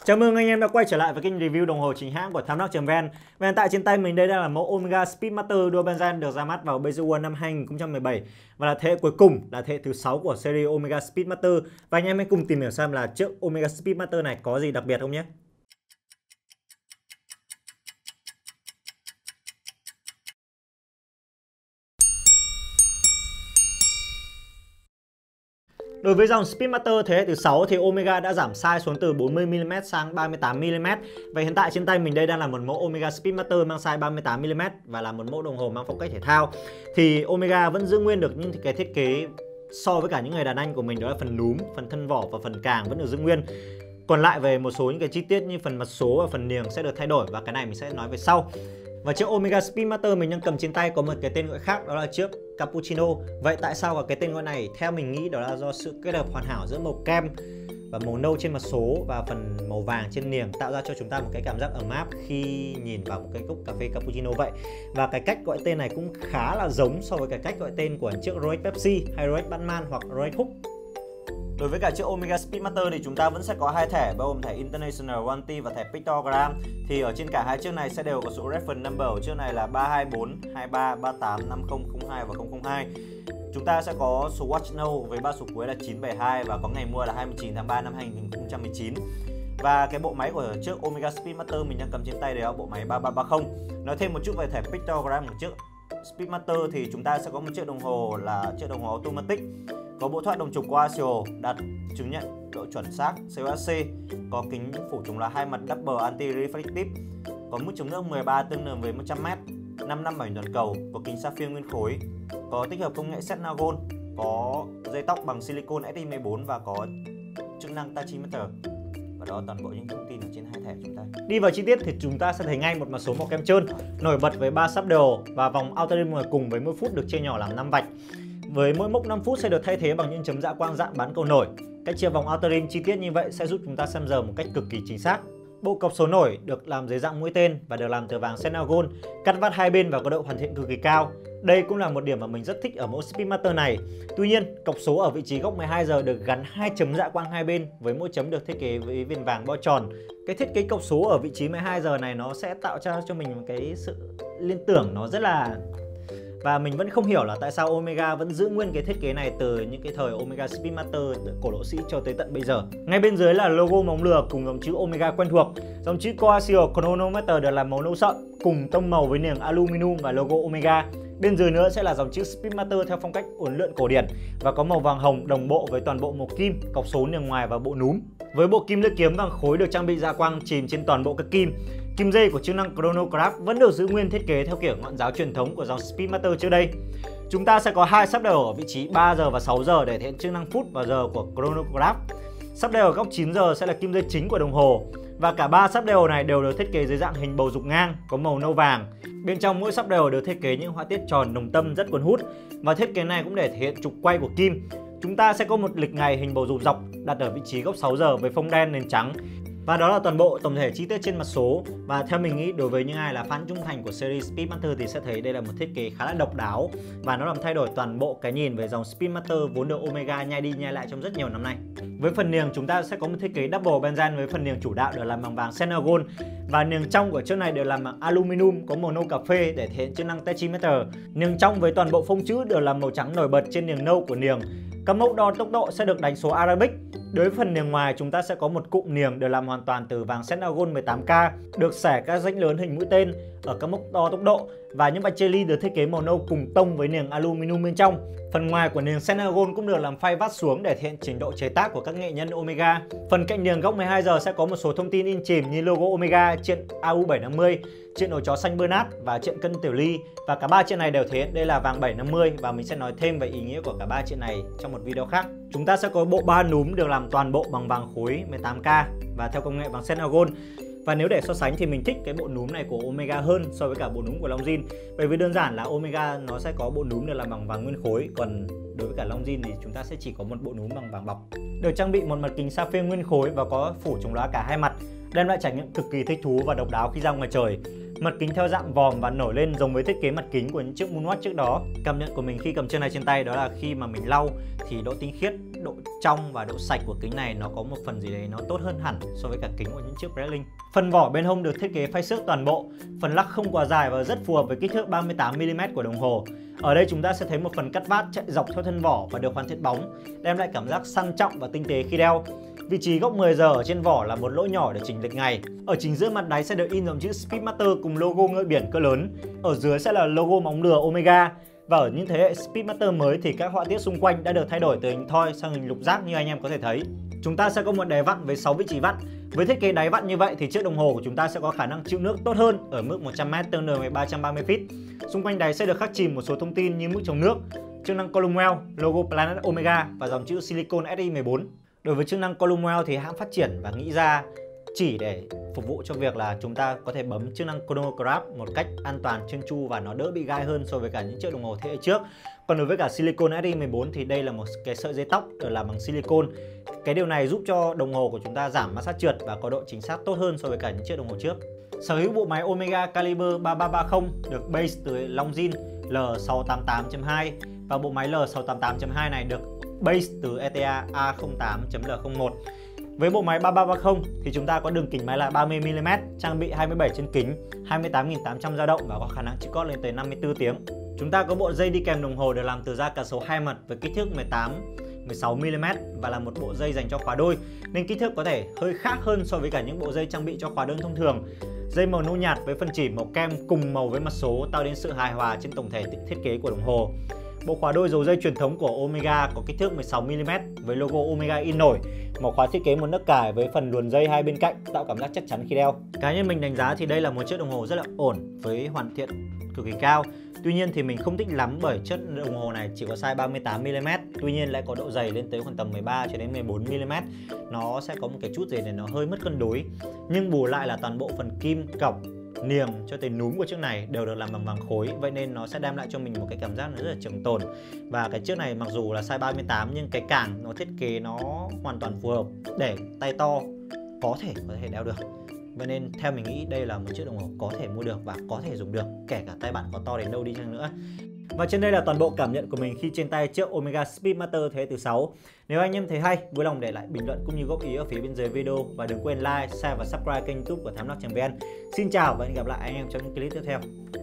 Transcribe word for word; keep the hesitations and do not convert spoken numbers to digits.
Chào mừng anh em đã quay trở lại với kênh review đồng hồ chính hãng của Timelock chấm vn. Và hiện tại trên tay mình đây đang là mẫu Omega Speedmaster Dual Band được ra mắt vào Basic World năm hai nghìn không trăm mười bảy và là thế hệ cuối cùng, là thế hệ thứ sáu của series Omega Speedmaster. Và anh em hãy cùng tìm hiểu xem là chiếc Omega Speedmaster này có gì đặc biệt không nhé. Đối với dòng Speedmaster thế hệ thứ sáu thì Omega đã giảm size xuống từ bốn mươi mi li mét sang ba mươi tám mi li mét. Và hiện tại trên tay mình đây đang là một mẫu Omega Speedmaster mang size ba mươi tám mi li mét và là một mẫu đồng hồ mang phong cách thể thao. Thì Omega vẫn giữ nguyên được những cái thiết kế so với cả những người đàn anh của mình, đó là phần núm, phần thân vỏ và phần càng vẫn được giữ nguyên. Còn lại về một số những cái chi tiết như phần mặt số và phần niềng sẽ được thay đổi, và cái này mình sẽ nói về sau. Và chiếc Omega Speedmaster mình đang cầm trên tay có một cái tên gọi khác, đó là chiếc Cappuccino. Vậy tại sao có cái tên gọi này? Theo mình nghĩ đó là do sự kết hợp hoàn hảo giữa màu kem và màu nâu trên mặt số và phần màu vàng trên niềng, tạo ra cho chúng ta một cái cảm giác ấm áp khi nhìn vào một cái cốc cà phê cappuccino vậy. Và cái cách gọi tên này cũng khá là giống so với cái cách gọi tên của chiếc Rolex Pepsi hay Rolex Batman hoặc Rolex Hook. Đối với cả chiếc Omega Speedmaster thì chúng ta vẫn sẽ có hai thẻ, bao gồm thẻ International Warranty và thẻ Pictogram. Thì ở trên cả hai chiếc này sẽ đều có số reference number. Ở chiếc này là ba hai bốn hai ba ba tám năm không không hai và không không hai. Chúng ta sẽ có số watch note với ba số cuối là chín bảy hai và có ngày mua là hai mươi chín tháng ba năm hai nghìn không trăm mười chín. Và cái bộ máy của chiếc Omega Speedmaster mình đang cầm trên tay đấy là bộ máy ba ba ba không. Nói thêm một chút về thẻ Pictogram của chiếc Speedmaster thì chúng ta sẽ có một chiếc đồng hồ là chiếc đồng hồ automatic, có bộ thoát đồng trục Casio, đạt chứng nhận độ chuẩn xác C O S C, có kính phủ trùng là hai mặt double anti reflective, có mức chống nước mười ba tương đương với một trăm mét, năm năm bảo hành toàn cầu, có kính sapphire nguyên khối, có tích hợp công nghệ Setnagon, có dây tóc bằng silicon S I mười bốn và có chức năng tachymeter. Và đó là toàn bộ những thông tin ở trên hai thẻ chúng ta. Đi vào chi tiết thì chúng ta sẽ thấy ngay một mã số màu kem trơn nổi bật với ba sắp đều và vòng outer rim ngoài cùng với mỗi phút được chia nhỏ làm năm vạch. Với mỗi mốc năm phút sẽ được thay thế bằng những chấm dạ quang dạng bán cầu nổi. Cách chia vòng outer rim chi tiết như vậy sẽ giúp chúng ta xem giờ một cách cực kỳ chính xác. Bộ cọc số nổi được làm dưới dạng mũi tên và được làm từ vàng Setnagon, cắt vát hai bên và có độ hoàn thiện cực kỳ cao. Đây cũng là một điểm mà mình rất thích ở mẫu Speedmaster này. Tuy nhiên, cọc số ở vị trí góc mười hai giờ được gắn hai chấm dạ quang hai bên với mỗi chấm được thiết kế với viền vàng bo tròn. Cái thiết kế cọc số ở vị trí mười hai giờ này nó sẽ tạo ra cho mình một cái sự liên tưởng nó rất là... Và mình vẫn không hiểu là tại sao Omega vẫn giữ nguyên cái thiết kế này từ những cái thời Omega Speedmaster cổ lỗ sĩ cho tới tận bây giờ. Ngay bên dưới là logo móng lừa cùng dòng chữ Omega quen thuộc. Dòng chữ Casio Chronometer được làm màu nâu sậm cùng tông màu với niềng aluminum và logo Omega. Bên dưới nữa sẽ là dòng chữ Speedmaster theo phong cách uốn lượn cổ điển và có màu vàng hồng đồng bộ với toàn bộ màu kim, cọc số niềng ngoài và bộ núm. Với bộ kim lưỡi kiếm vàng khối được trang bị dạ quang chìm trên toàn bộ các kim. Kim dây của chức năng chronograph vẫn được giữ nguyên thiết kế theo kiểu ngọn giáo truyền thống của dòng Speedmaster trước đây. Chúng ta sẽ có hai sắp đều ở vị trí ba giờ và sáu giờ để thể hiện chức năng phút và giờ của chronograph. Sắp đều ở góc chín giờ sẽ là kim dây chính của đồng hồ. Và cả ba sắp đều này đều được thiết kế dưới dạng hình bầu dục ngang, có màu nâu vàng. Bên trong mỗi sắp đều được thiết kế những họa tiết tròn đồng tâm rất cuốn hút. Và thiết kế này cũng để thể hiện trục quay của kim. Chúng ta sẽ có một lịch ngày hình bầu dục dọc đặt ở vị trí góc sáu giờ với phông đen nền trắng. Và đó là toàn bộ tổng thể chi tiết trên mặt số. Và theo mình nghĩ đối với những ai là fan trung thành của series Speedmaster thì sẽ thấy đây là một thiết kế khá là độc đáo và nó làm thay đổi toàn bộ cái nhìn về dòng Speedmaster vốn được Omega nhai đi nhai lại trong rất nhiều năm nay. Với phần niềng chúng ta sẽ có một thiết kế double benzen với phần niềng chủ đạo được làm bằng vàng Setnagon và niềng trong của chiếc này được làm bằng aluminum có màu nâu cà phê để thể hiện chức năng tachymeter. Niềng trong với toàn bộ phông chữ được làm màu trắng nổi bật trên niềng nâu của niềng. Các mốc đo tốc độ sẽ được đánh số Arabic. Đối với phần niềng ngoài chúng ta sẽ có một cụm niềng được làm hoàn toàn từ vàng Setnagon mười tám K, được xẻ các rãnh lớn hình mũi tên ở các mốc đo tốc độ và những vạch chia ly được thiết kế màu nâu cùng tông với niềng aluminum bên trong. Phần ngoài của niềng Setnagon cũng được làm phay vát xuống để thể hiện trình độ chế tác của các nghệ nhân Omega. Phần cạnh niềng góc mười hai giờ sẽ có một số thông tin in chìm như logo Omega, chuyện A U bảy năm mươi, chuyện ổ chó xanh Bernard và chuyện cân tiểu ly, và cả ba chuyện này đều thể hiện đây là vàng bảy năm mươi và mình sẽ nói thêm về ý nghĩa của cả ba chuyện này trong một video khác. Chúng ta sẽ có bộ ba núm được làm toàn bộ bằng vàng khối mười tám K và theo công nghệ vàng Setnagon. Và nếu để so sánh thì mình thích cái bộ núm này của Omega hơn so với cả bộ núm của Longines. Bởi vì đơn giản là Omega nó sẽ có bộ núm được làm bằng vàng nguyên khối, còn đối với cả Longines thì chúng ta sẽ chỉ có một bộ núm bằng vàng bọc. Được trang bị một mặt kính sapphire nguyên khối và có phủ chống lóa cả hai mặt, đem lại trải nghiệm cực kỳ thích thú và độc đáo khi ra ngoài trời. Mặt kính theo dạng vòm và nổi lên giống với thiết kế mặt kính của những chiếc Moonwatch trước đó. Cảm nhận của mình khi cầm chiếc này trên tay đó là khi mà mình lau thì độ tinh khiết, độ trong và độ sạch của kính này nó có một phần gì đấy nó tốt hơn hẳn so với cả kính của những chiếc Breitling. Phần vỏ bên hông được thiết kế phay xước toàn bộ, phần lắc không quá dài và rất phù hợp với kích thước ba mươi tám mi li mét của đồng hồ. Ở đây chúng ta sẽ thấy một phần cắt vát chạy dọc theo thân vỏ và được hoàn thiện bóng, đem lại cảm giác sang trọng và tinh tế khi đeo. Vị trí góc mười giờ ở trên vỏ là một lỗ nhỏ để chỉnh lịch ngày. Ở chính giữa mặt đáy sẽ được in dòng chữ Speedmaster cùng logo ngựa biển cỡ lớn. Ở dưới sẽ là logo móng lừa Omega. Và ở những thế hệ Speedmaster mới thì các họa tiết xung quanh đã được thay đổi từ hình thoi sang hình lục giác như anh em có thể thấy. Chúng ta sẽ có một đáy vặn với sáu vị trí vặn. Với thiết kế đáy vặn như vậy thì chiếc đồng hồ của chúng ta sẽ có khả năng chịu nước tốt hơn ở mức một trăm mét tương đương với ba trăm ba mươi feet. Xung quanh đáy sẽ được khắc chìm một số thông tin như mức chống nước, chức năng Column Well, logo Planet Omega và dòng chữ Silicon S I mười bốn. Đối với chức năng Column Well thì hãng phát triển và nghĩ ra chỉ để phục vụ cho việc là chúng ta có thể bấm chức năng chronograph một cách an toàn, trơn tru và nó đỡ bị gai hơn so với cả những chiếc đồng hồ thế hệ trước. Còn đối với cả Silicon S I mười bốn thì đây là một cái sợi dây tóc được làm bằng silicon. Cái điều này giúp cho đồng hồ của chúng ta giảm ma sát trượt và có độ chính xác tốt hơn so với cả những chiếc đồng hồ trước. Sở hữu bộ máy Omega Caliber ba ba ba không được base từ Longines L sáu tám tám chấm hai và bộ máy L sáu tám tám chấm hai này được base từ E T A A không tám chấm L không một. Với bộ máy ba ba ba không thì chúng ta có đường kính máy là ba mươi mi li mét, trang bị hai mươi bảy chân kính, hai mươi tám nghìn tám trăm dao động và có khả năng chịu cót lên tới năm mươi tư tiếng. Chúng ta có bộ dây đi kèm đồng hồ được làm từ da cá sấu hai mặt với kích thước mười tám mười sáu mi li mét và là một bộ dây dành cho khóa đôi nên kích thước có thể hơi khác hơn so với cả những bộ dây trang bị cho khóa đơn thông thường. Dây màu nâu nhạt với phần chỉ màu kem cùng màu với mặt số tạo nên sự hài hòa trên tổng thể thiết kế của đồng hồ. Bộ khóa đôi dầu dây truyền thống của Omega có kích thước mười sáu mi li mét với logo Omega in nổi. Màu khóa thiết kế một nấc cài với phần luồn dây hai bên cạnh tạo cảm giác chắc chắn khi đeo. Cá nhân mình đánh giá thì đây là một chiếc đồng hồ rất là ổn với hoàn thiện cực kỳ cao. Tuy nhiên thì mình không thích lắm bởi chiếc đồng hồ này chỉ có size ba mươi tám mi li mét, tuy nhiên lại có độ dày lên tới khoảng tầm mười ba cho đến mười bốn mi li mét. Nó sẽ có một cái chút gì để nó hơi mất cân đối. Nhưng bù lại là toàn bộ phần kim, cọc, niềng cho tới núm của chiếc này đều được làm bằng vàng khối, vậy nên nó sẽ đem lại cho mình một cái cảm giác nó rất là trường tồn. Và cái chiếc này mặc dù là size ba mươi tám nhưng cái càng nó thiết kế nó hoàn toàn phù hợp để tay to có thể có thể đeo được. Vậy nên theo mình nghĩ đây là một chiếc đồng hồ có thể mua được và có thể dùng được kể cả tay bạn có to đến đâu đi chăng nữa. Và trên đây là toàn bộ cảm nhận của mình khi trên tay chiếc Omega Speedmaster thế hệ thứ sáu. Nếu anh em thấy hay, vui lòng để lại bình luận cũng như góp ý ở phía bên dưới video và đừng quên like, share và subscribe kênh YouTube của Thám Đọc chấm vn. Xin chào và hẹn gặp lại anh em trong những clip tiếp theo.